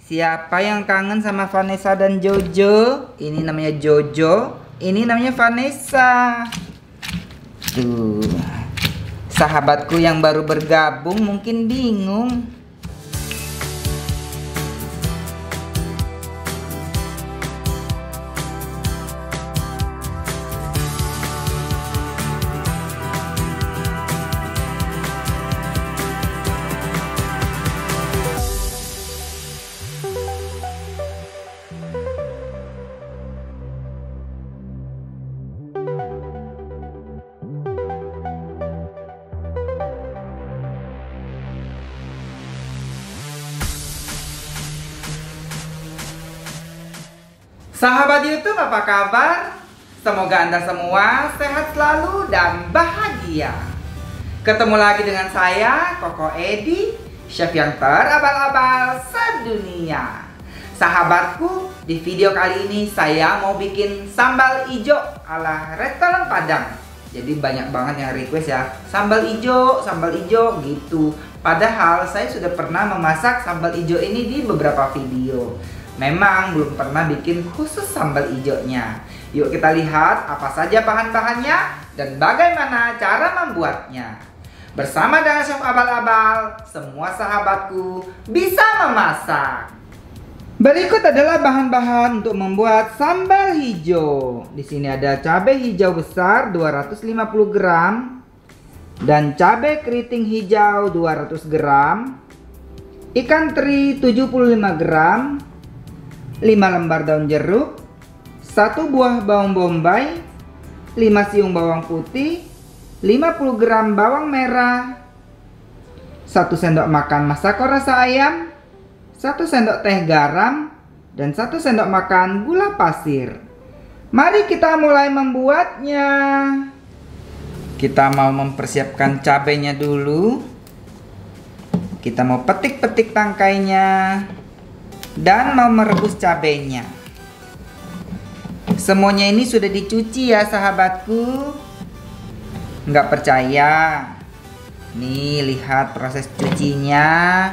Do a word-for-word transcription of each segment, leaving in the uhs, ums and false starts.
Siapa yang kangen sama Vanessa dan Jojo? Ini namanya Jojo, ini namanya Vanessa. Tuh, sahabatku yang baru bergabung mungkin bingung. Sahabat YouTube, apa kabar? Semoga Anda semua sehat selalu dan bahagia. Ketemu lagi dengan saya, Koko Edi, chef yang terabal-abal sedunia. Sahabatku, di video kali ini saya mau bikin sambal ijo ala restoran Padang. Jadi banyak banget yang request ya, sambal ijo, sambal ijo gitu. Padahal saya sudah pernah memasak sambal ijo ini di beberapa video. Memang belum pernah bikin khusus sambal ijonya. Yuk kita lihat apa saja bahan-bahannya dan bagaimana cara membuatnya. Bersama dengan chef abal-abal, semua sahabatku bisa memasak. Berikut adalah bahan-bahan untuk membuat sambal hijau. Di sini ada cabai hijau besar dua ratus lima puluh gram dan cabai keriting hijau dua ratus gram, ikan teri tujuh puluh lima gram, lima lembar daun jeruk, satu buah bawang bombay, lima siung bawang putih, lima puluh gram bawang merah, satu sendok makan masako rasa ayam, satu sendok teh garam, dan satu sendok makan gula pasir. Mari kita mulai membuatnya. Kita mau mempersiapkan cabenya dulu. Kita mau petik-petik tangkainya dan mau merebus cabenya. Semuanya ini sudah dicuci ya sahabatku. Nggak percaya? Nih lihat proses cucinya.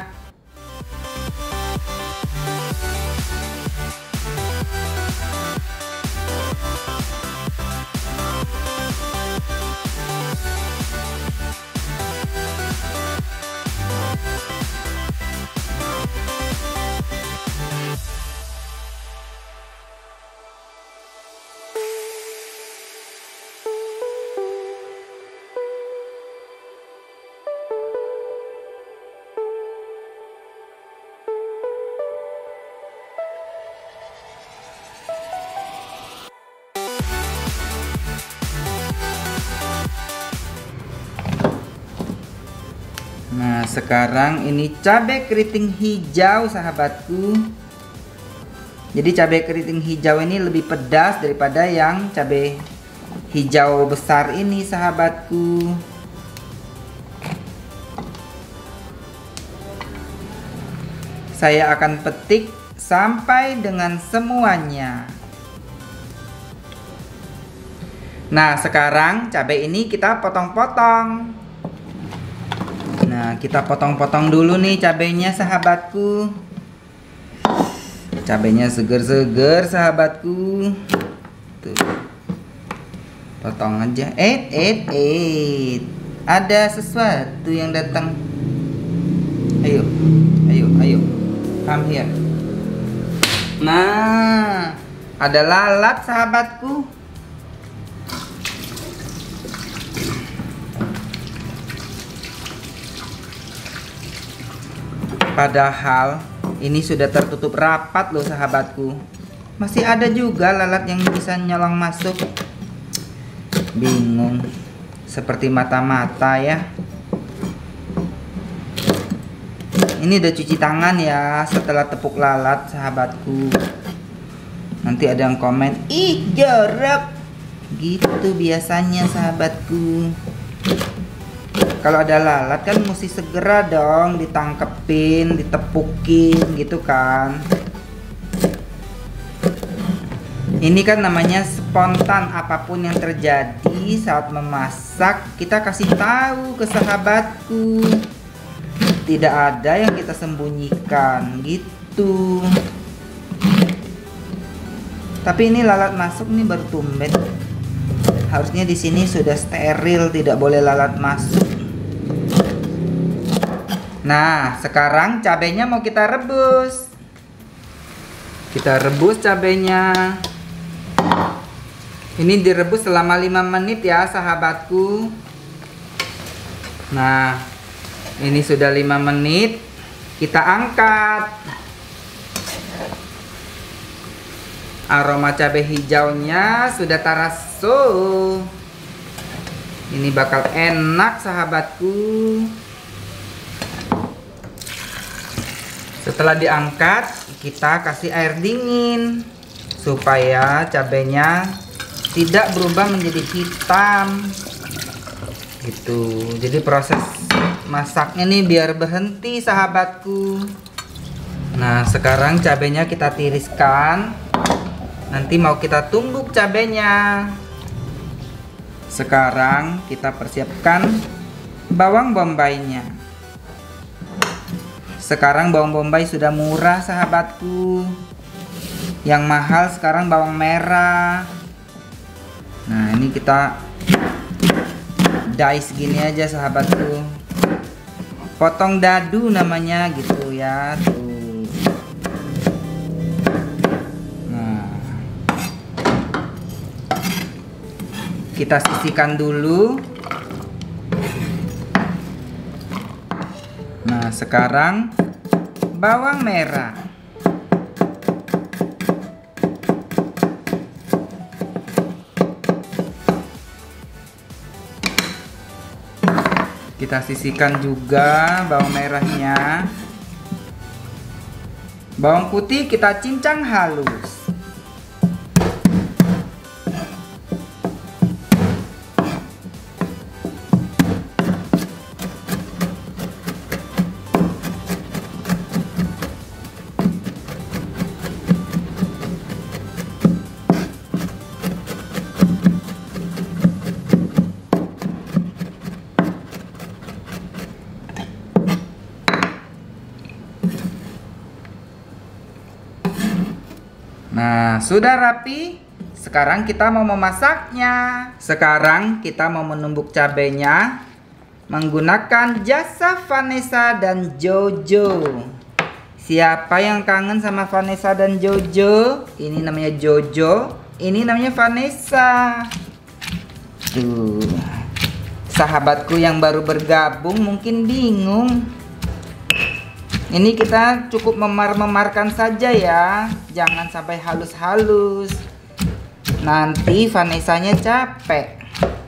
Nah sekarang ini cabai keriting hijau sahabatku. Jadi cabai keriting hijau ini lebih pedas daripada yang cabai hijau besar ini sahabatku. Saya akan petik sampai dengan semuanya. Nah sekarang cabai ini kita potong-potong. Nah, kita potong-potong dulu nih cabenya sahabatku. Cabenya seger-seger sahabatku. Tuh. Potong aja. Eh, eh, eh. Ada sesuatu yang datang. Ayo. Ayo, ayo. Come here. Nah, ada lalat sahabatku. Padahal ini sudah tertutup rapat loh sahabatku. Masih ada juga lalat yang bisa nyolong masuk. Bingung. Seperti mata-mata ya. Ini udah cuci tangan ya setelah tepuk lalat sahabatku. Nanti ada yang komen, ih jorok. Gitu biasanya sahabatku. Kalau ada lalat kan mesti segera dong ditangkepin, ditepukin gitu kan. Ini kan namanya spontan, apapun yang terjadi saat memasak kita kasih tahu ke sahabatku. Tidak ada yang kita sembunyikan gitu. gitu. Tapi ini lalat masuk nih baru tumben. Harusnya di sini sudah steril, tidak boleh lalat masuk. Nah, sekarang cabenya mau kita rebus. Kita rebus cabenya. Ini direbus selama lima menit ya, sahabatku. Nah, ini sudah lima menit. Kita angkat. Aroma cabai hijaunya sudah terasa. Ini bakal enak, sahabatku. Setelah diangkat, kita kasih air dingin supaya cabenya tidak berubah menjadi hitam. Gitu. Jadi proses masaknya nih biar berhenti, sahabatku. Nah, sekarang cabenya kita tiriskan. Nanti mau kita tumbuk cabenya. Sekarang kita persiapkan bawang bombaynya. Sekarang bawang bombay sudah murah, sahabatku. Yang mahal sekarang bawang merah. Nah, ini kita dice gini aja, sahabatku. Potong dadu namanya gitu ya, tuh. Nah, kita sisihkan dulu. Nah, sekarang bawang merah. Kita sisihkan juga bawang merahnya. Bawang putih kita cincang halus. Nah, sudah rapi. Sekarang kita mau memasaknya. Sekarang kita mau menumbuk cabenya menggunakan jasa Vanessa dan Jojo. Siapa yang kangen sama Vanessa dan Jojo? Ini namanya Jojo, ini namanya Vanessa. Tuh. Sahabatku yang baru bergabung mungkin bingung. Ini kita cukup memar-memarkan saja ya. Jangan sampai halus-halus. Nanti Vanessanya capek.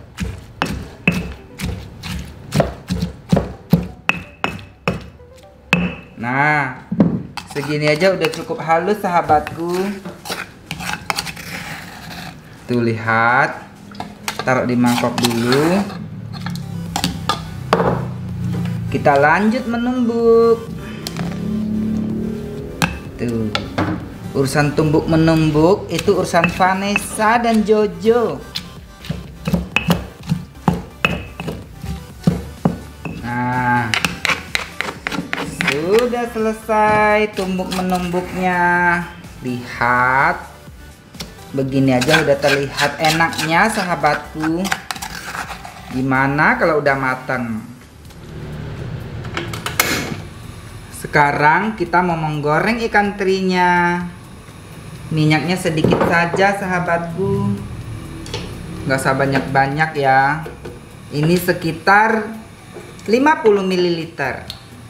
Nah, segini aja udah cukup halus, sahabatku. Tuh, lihat. Taruh di mangkok dulu. Kita lanjut menumbuk. Tuh. Urusan tumbuk menumbuk itu urusan Vanessa dan Jojo. Nah, sudah selesai tumbuk menumbuknya. Lihat, begini aja udah terlihat enaknya, sahabatku. Gimana kalau udah matang? Sekarang kita mau menggoreng ikan terinya. Minyaknya sedikit saja, sahabatku. Nggak usah banyak-banyak ya. Ini sekitar lima puluh mililiter.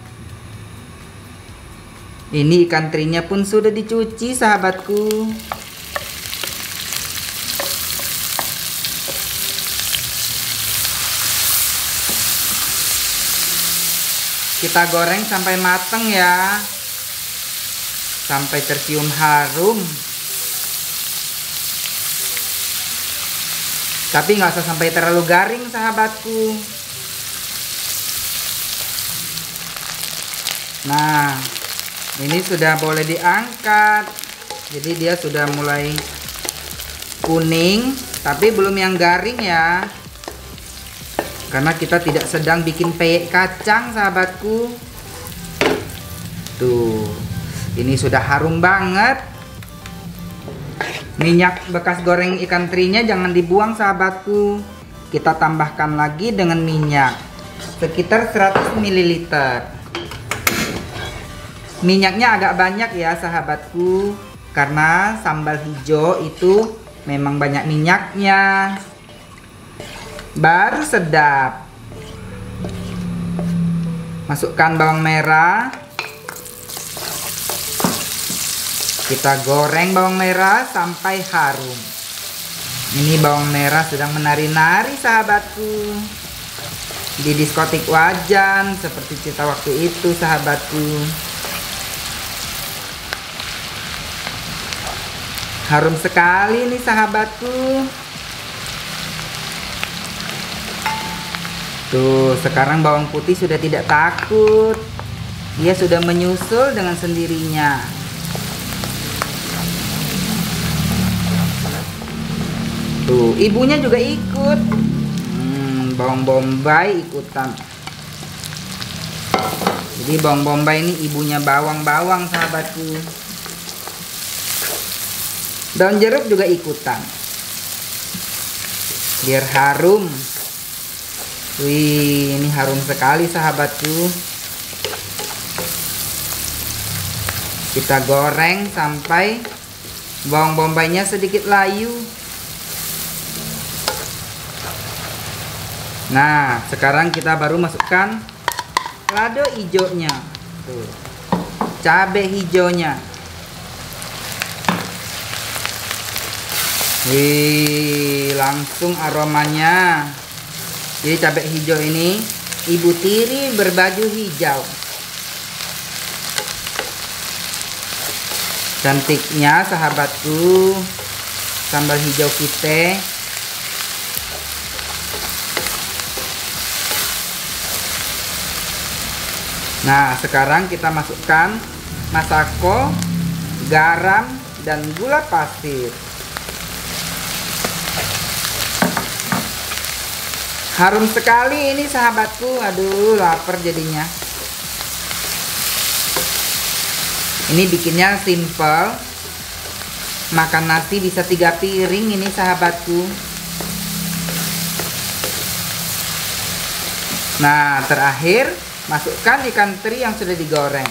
Ini ikan terinya pun sudah dicuci, sahabatku. Kita goreng sampai mateng ya. Sampai tercium harum. Tapi nggak usah sampai terlalu garing, sahabatku. Nah, ini sudah boleh diangkat. Jadi dia sudah mulai kuning, tapi belum yang garing ya. Karena kita tidak sedang bikin peyek kacang, sahabatku. Tuh. Ini sudah harum banget. Minyak bekas goreng ikan terinya jangan dibuang sahabatku. Kita tambahkan lagi dengan minyak sekitar seratus mililiter. Minyaknya agak banyak ya sahabatku, karena sambal hijau itu memang banyak minyaknya. Baru sedap. Masukkan bawang merah. Kita goreng bawang merah sampai harum. Ini bawang merah sedang menari-nari sahabatku. Di diskotik wajan seperti cerita waktu itu sahabatku. Harum sekali nih sahabatku. Tuh, sekarang bawang putih sudah tidak takut. Dia sudah menyusul dengan sendirinya. Tuh, ibunya juga ikut. Hmm, bawang bombay ikutan. Jadi bawang bombay ini ibunya bawang-bawang sahabatku. Daun jeruk juga ikutan. Biar harum. Wih, ini harum sekali sahabatku. Kita goreng sampai bawang bombaynya sedikit layu. Nah, sekarang kita baru masukkan lado hijaunya. Tuh. Cabai hijaunya. Wih, langsung aromanya. Jadi cabai hijau ini ibu tiri berbaju hijau. Cantiknya sahabatku sambal hijau kita. Nah, sekarang kita masukkan masako, garam, dan gula pasir. Harum sekali ini sahabatku. Aduh, lapar jadinya. Ini bikinnya simple. Makan nasi bisa tiga piring ini sahabatku. Nah, terakhir masukkan ikan teri yang sudah digoreng.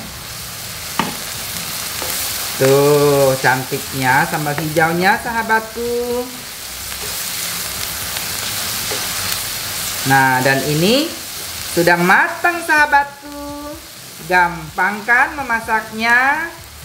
Tuh, cantiknya sambal hijaunya sahabatku. Nah, dan ini sudah matang sahabatku. Gampang kan memasaknya?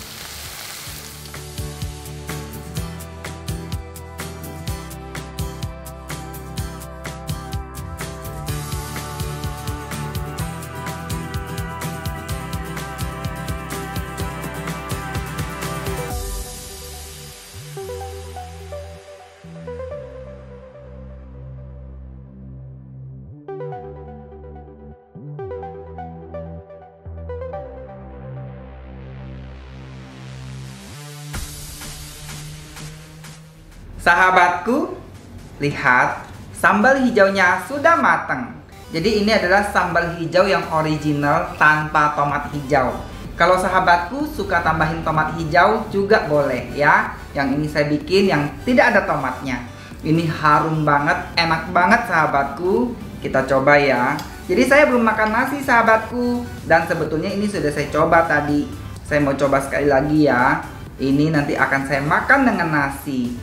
Sahabatku, lihat sambal hijaunya sudah matang. Jadi ini adalah sambal hijau yang original tanpa tomat hijau. Kalau sahabatku suka tambahin tomat hijau juga boleh ya. Yang ini saya bikin yang tidak ada tomatnya. Ini harum banget, enak banget sahabatku. Kita coba ya. Jadi saya belum makan nasi sahabatku. Dan sebetulnya ini sudah saya coba tadi. Saya mau coba sekali lagi ya. Ini nanti akan saya makan dengan nasi.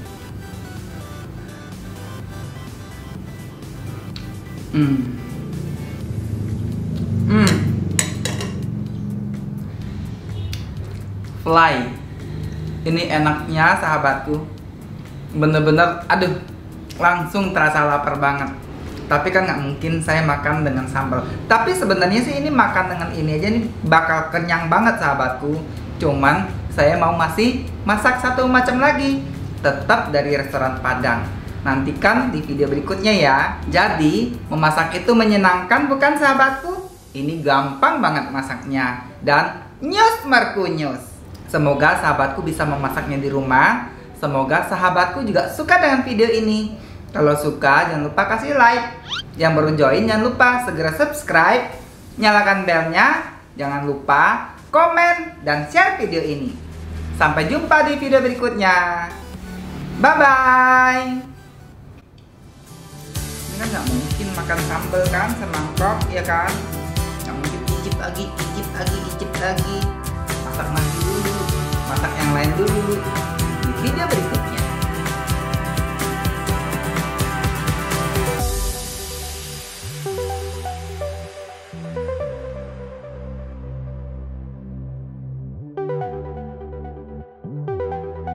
Hmm. Hmm. Fly. Ini enaknya sahabatku. Bener-bener, aduh, langsung terasa lapar banget. Tapi kan nggak mungkin saya makan dengan sambal. Tapi sebenarnya sih ini makan dengan ini aja nih bakal kenyang banget sahabatku. Cuman saya mau masih masak satu macam lagi, tetap dari restoran Padang. Nantikan di video berikutnya ya. Jadi, memasak itu menyenangkan bukan sahabatku? Ini gampang banget masaknya. Dan nyus merkunyus. Semoga sahabatku bisa memasaknya di rumah. Semoga sahabatku juga suka dengan video ini. Kalau suka, jangan lupa kasih like. Yang baru join, jangan lupa segera subscribe. Nyalakan belnya. Jangan lupa komen, dan share video ini. Sampai jumpa di video berikutnya. Bye-bye. Ini kan nggak mungkin makan sambal kan semangkok, ya kan? Nggak mungkin icip lagi, icip lagi, icip lagi. Masak nasi dulu, masak yang lain dulu. Di video berikutnya.